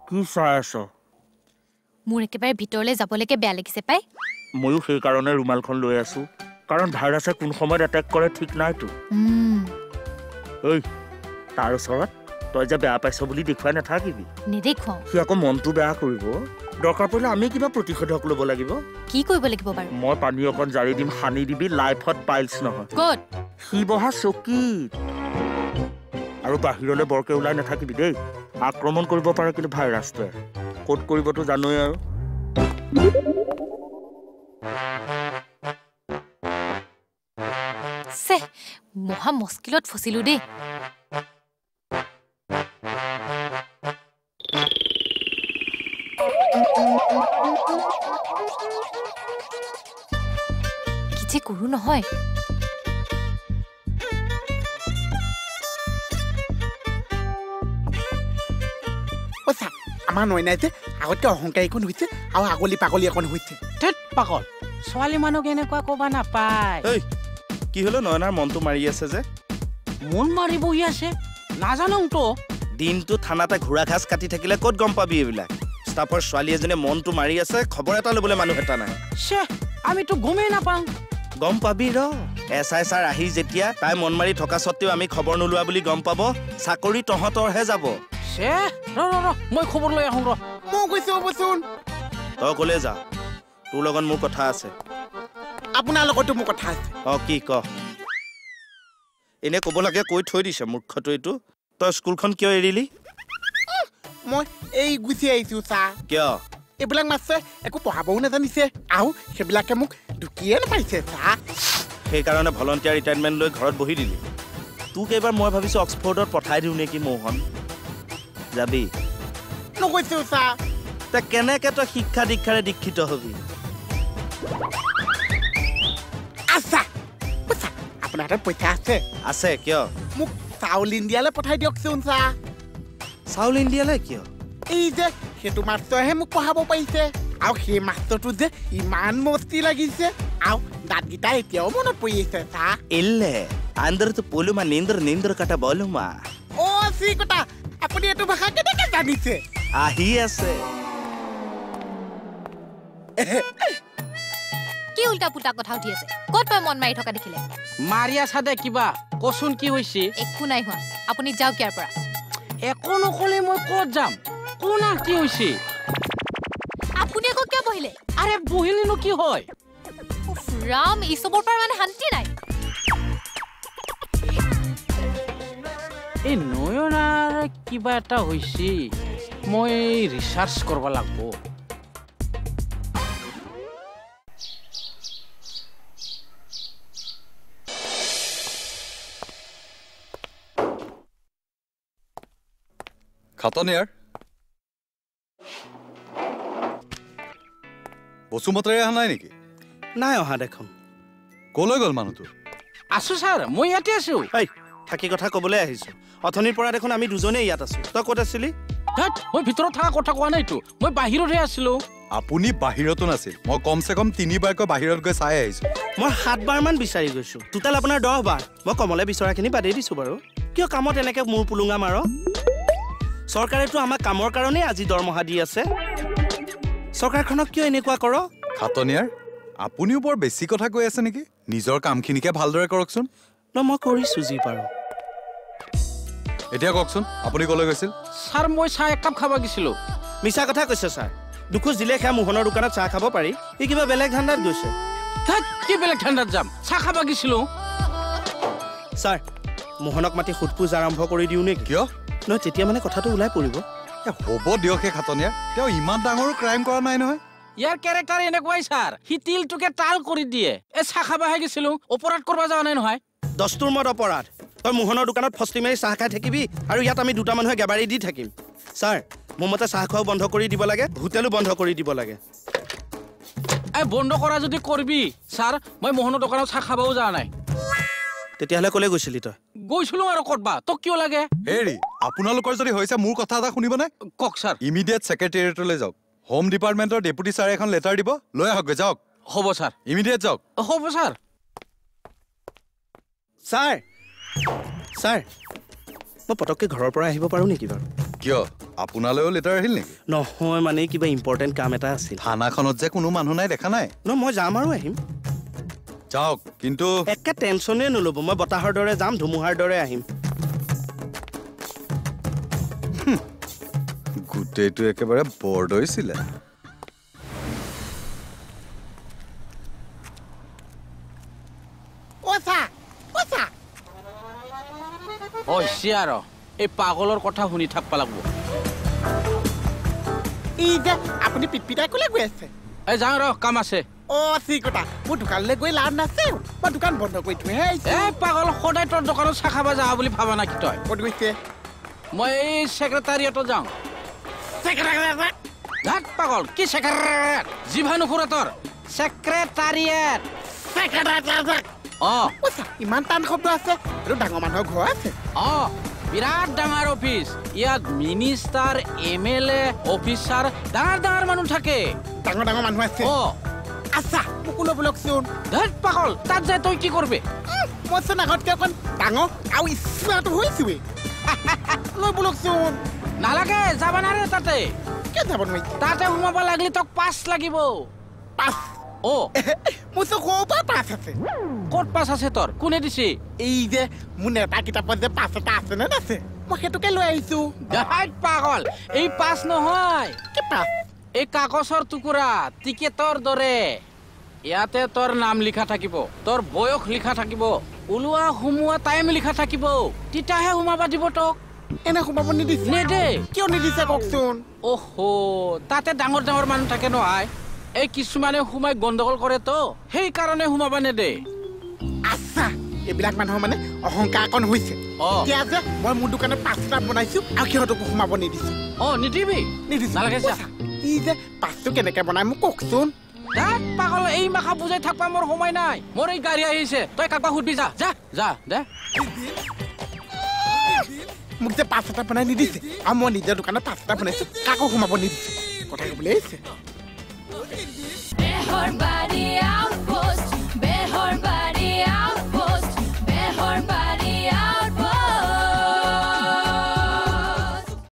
কি চাই আছ? মোৰ একেবাৰে ভিতৰলৈ যাবলৈকে বেয়া লাগিছে পাই। ময়ো সেই কাৰণে ৰুমালখন লৈ আছো, কাৰণ ভাইৰাছে কোন সময়ত এটেক কৰে ঠিক নাইতো। ঐ, তাৰ ওচৰত তই যে বেয়া পাইছ বুলি দেখুৱাই নাথাকিবি। নেদেখুৱাও। সি আকৌ মনটো বেয়া কৰিব। দৰকাৰ পৰিলে আমি কিবা প্ৰতিষেধক ল'ব লাগিব। কি কৰিব লাগিব বাৰু? মই পানী অকণ জাৰি দিম, সানি দিবি, লাইফত পাইলছ নহয়। ক'ত? সি বহা চকীত। আৰু বাহিৰলৈ বৰকে ওলাই নাথাকিবি দেই। আক্ৰমণ কৰিব পাৰে কিন্তু ভাইৰাছটোৱে। ক'ত কৰিবতো জানোৱেই আৰু। মহা মুস্কিলত ফচিলো দেই। কি যে কৰো নহয়। আমাৰ নৈনাই যে আগতকে অহংকাৰী এখন হৈছে আৰু আগলি পাগলি এখন হৈছে। ধেত পাগল, ছোৱালী মানুহ কেনেকুৱা কবা নাপায়। কি হলো নয়নাৰ মনটো মাৰি আছে যে? মন মাৰি বহি আছে নাজানো তো। দিনটো থানাতে ঘোঁৰা ঘাস কাটি থাকিলে ক'ত গম পাবি এইবিলাক? ষ্টাফৰ ছোৱালী এজনীয়ে মনটো মাৰি আছে, খবৰ এটা ল'বলৈ মানুহ এটা নাই। আমিতো গমেই নাপাওঁ। গম পাবি ৰ। SI ছাৰ আহি যেতিয়া তাই মন মাৰি থকা সত্ত্বেও আমি খবৰ নোলোৱা বুলি গম পাব, চাকৰি তহঁতৰহে যাব। মই খবৰ লৈ আহোঁ ৰ। মই কৈছো হ'বচোন। তই ক'লে যা, তোৰ লগত মোৰ কথা আছে। আপোনাৰ লগতো মোৰ কথা আছে। কি ক? এনে ক'ব লাগে কৈ থৈ দিছে মূৰ্খটো এইটো। তই স্কুলখন কিয় এৰিলি? মই এই গুচি আহিছো ছাৰ। কিয়? এইবিলাক মাষ্টৰে একো পঢ়াবও নাজানিছে আৰু সেইবিলাকে মোক ঢুকিয়ে নাপাইছে ছাৰ। সেইকাৰণে ভলণ্টিয়াৰ ৰিটায়াৰমেণ্ট লৈ ঘৰত বহি দিলি। তোক এইবাৰ মই ভাবিছোঁ অক্সফৰ্ডত পঠাই দিওঁ নেকি মোহন। যাবি? নকৈছো ছাৰ। তই কেনেকে তই শিক্ষা দীক্ষাৰে দীক্ষিত হবি? আচ্ছা আপোনাৰ হাতত পইচা আছে? আছে। কিয়? মোক চাউল ইণ্ডিয়ালৈ পঠাই দিয়কচোন ছাৰ। চাউল ইণ্ডিয়ালৈ কিয়? এই যে সেইটো মাষ্টৰেহে মোক পঢ়াব পাৰিছে আৰু সেই মাষ্টৰটো যে ইমান মস্তি লাগিছে আৰু দাঁতকেইটা এতিয়াও মনত পৰি আছে ছাৰ। ইল্লে আন্দৰটো পলুমা নিন্দ্ৰ কাটা বলুমা। চি কথা, আপুনি এইটো ভাষা কেনেকে জানিছে? আহি আছে। কি উল্টা পুল্টা কথা উঠি আছে? ক'ত পাই মন মাৰি থকা দেখিলে? মাৰি আছা দে কিবা, কচোন কি হৈছে? একো নাই হোৱা, আপুনি যাওক ইয়াৰ পৰা। একো নকলে মই ক'ত যাম? কোনা কি হৈছে? আপুনি আকৌ কিয় বহিলে? আৰে বহিলেনো কি হয়? ৰাম, এই চবৰ পৰা মানে শান্তি নাই। এই নয়নাৰ কিবা এটা হৈছে, মই ৰিচাৰ্চ কৰিব লাগিব। খাতনিয়াৰ বসুমতাৰে অহা নাই নেকি? নাই অহা দেখোন। কলৈ গ'ল মানুহটো? আছো ছাৰ, মই ইয়াতে আছো। থাকি কথা ক'বলৈ আহিছো। অথনিৰ পৰা দেখোন আমি দুজনেই ইয়াত আছো। তই ক'ত আছিলি? মই ভিতৰত থকা কথা কোৱা নাইতো, মই বাহিৰতহে আছিলো। আপুনি বাহিৰতো নাছিল। মই কমচে কম 3 বাৰকৈ বাহিৰত গৈ চাই আহিছো। মই 7 বাৰমান বিচাৰি গৈছো। টোটেল আপোনাৰ 10 বাৰ। মই কমলে বিচৰাখিনি বাদেই দিছো বাৰু। কিয় কামত এনেকে মূৰ পুলুঙা মাৰ? চৰকাৰেতো আমাক কামৰ কাৰণেই আজি দৰমহা দি আছে। চৰকাৰখনক কিয় এনেকুৱা কৰ? খাতনিয়াৰ, আপুনিও বৰ বেছি কথা কৈ আছে নেকি? নিজৰ কামখিনিকে ভালদৰে কৰকচোন। মই কৰিছো যি পাৰো। এতিয়া কওকচোন, আপুনি কলৈ গৈছিল? ছাৰ, মই চাহ একাপ খাব গৈছিলো। মিছা কথা কৈছে ছাৰ। দুখোজ দিলে সেয়া মোহনৰ দোকানত চাহ খাব পাৰি। ই কিবা বেলেগ ধান্দাত গৈছে। কি বেলেগ ধান্দাত যাম? চাহ খাব গৈছিলো। ছাৰ, মোহনক মাতি সোধপোছ আৰম্ভ কৰি দিওঁ নেকি? কিয়? নহয়, তেতিয়া মানে কথাটো ওলাই পৰিব। হ'ব দিয়ক হে খাতনিয়াৰ, তেওঁ ইমান ডাঙৰ ক্ৰাইম কৰা নাই নহয়। ইয়াৰ কেৰেক্টাৰ এনেকুৱাই ছাৰ, সি তিলটোকে তাল কৰি দিয়ে। চাহ খাবহে গৈছিলো, অপৰাধ কৰিব যোৱা নাই নহয়। দস্তুৰ মত অপৰাধ। তই মোহনৰ দোকানত ফষ্টি মাৰি চাহ খাই থাকিবি আৰু ইয়াত আমি দুটা মানুহে গেবাৰি দি থাকিম। ছাৰ, মোৰ মতে চাহ খোৱাও বন্ধ কৰি দিব লাগে, হোটেলো বন্ধ কৰি দিব লাগে। বন্ধ কৰা যদি কৰিবি ছাৰ, মই মোহনৰ দোকানত চাহ খাবও যোৱা নাই। তেতিয়াহ'লে ক'লে গৈছিলি তই? গৈছিলো আৰু ক'তবা, তোক কিয় লাগে? হেৰি, আপোনালোকৰ যদি হৈছে মোৰ কথা এটা শুনিবনে? কওক ছাৰ। ইমিডিয়েট ছেক্ৰেটেৰিয়েটলৈ যাওক। হোম ডিপাৰ্টমেণ্টৰ ডেপুটি ছাৰে এখন লেটাৰ দিব, লৈ আহকগৈ। যাওক। হ'ব ছাৰ। ইমিডিয়েট যাওক। হ'ব ছাৰ। ছাৰ, ছাৰ, মই পটককৈ ঘৰৰ পৰা আহিব পাৰোঁ নেকি বাৰু কিয় আপোনালৈও লেটাৰ আহিল নেকি নহয় মানে কিবা ইম্পৰ্টেণ্ট কাম এটা আছিল থানাখনত যে কোনো মানুহ নাই দেখা নাই মই যাম আৰু আহিম যাওক কিন্তু একে টেনশ্যনেই নল'ব মই বতাহৰ দৰে যাম ধুমুহাৰ দৰে আহিম গোটেইটো একেবাৰে বৰদৈছিলে আৰু এই পাগলৰ কথা শুনি থাকবা লাগব আপুনি পিটপিটাই কলে গৈ আছে এই যাওঁ ৰ কাম আছে চিকটা মোৰ দোকানলৈ গৈ লাভ নাছিল মই দোকান বন্ধ কৰি থৈ আহিছো এই পাগল সদায় তোৰ দোকানত চাহ খাব যা বুলি ভাবা নাকি তই ক'ত গৈছে মই এই ছেক্ৰেটাৰিয়েটত যাওঁ ধাত পাগল কি ছেক্ৰেটাৰিয়েট জিভা নুখুৰা তোৰ ছেক্ৰেটাৰিয়েট ইমান টান শব্দ আছে এইটো ডাঙৰ মানুহৰ ঘৰ আছে বিৰাট ডাঙৰ অফিচ ইয়াত মিনিষ্টাৰ MLA অফিচাৰ ডাঙৰ ডাঙৰ মানুহ থাকে ডাঙৰ ডাঙৰ মানুহ আছে আচ্ছা মোক লৈ বলকচোন ধাত পাগল তাত যায় তই কি কৰবি মইচোন আগতকৈ অকণ ডাঙৰ আৰু স্মাৰ্ট হৈছোৱে লৈ বলকচোন নালাগে যাব নাৰে তাতে কিয় যাব নোৱাৰি তাতে সোমাব লাগিলে তোক পাছ লাগিব পাছ মোৰ চব সৰুৰ পৰা পাছ আছে ক'ত পাছ আছে তোৰ কোনে দিছে এই যে মোৰ নেতা কিতাপত যে পাছ এটা আছে নে নাছে মই সেইটোকে লৈ আহিছো পাগল এই পাছ নহয় কি পাছ এই কাগজৰ টুকুৰা টিকেটৰ দৰে ইয়াতে তোৰ নাম লিখা থাকিব তোৰ বয়স লিখা থাকিব ওলোৱা সোমোৱা টাইম লিখা থাকিব তেতিয়াহে সোমাবা দিব তোক এনে সোমাব নিদিছে নেদে কিয় নিদিছে কওকচোন তাতে ডাঙৰ ডাঙৰ মানুহ থাকে নহয় এই কিছুমানে সোমাই গণ্ডগোল কৰে তো সেইকাৰণে সোমাবা নেদে আচ্ছা এইবিলাক মানুহৰ মানে অহংকাৰ অকণ হৈছে এতিয়া যে মই মোৰ দোকানত পাঁচটা বনাইছো আৰু সিহঁতকো সোমাব নিদিছো নিদিবি নিদিছো নালাগে ই যে পাঁচটো কেনেকে বনাই মোক কওকচোন পাগল এই মাখা বুজাই থাকবা মোৰ সময় নাই মোৰ এই গাড়ী আহিছে তই কাকবা সুধবি যা যা যা দে মোক যে পাঁচটা বনাই নিদিছে আৰু মই নিজৰ দোকানত পাঁচটা বনাইছো কাকো সোমাব নিদিছো কথা ক'বলৈ আহিছে Beharbari outpost, Beharbari.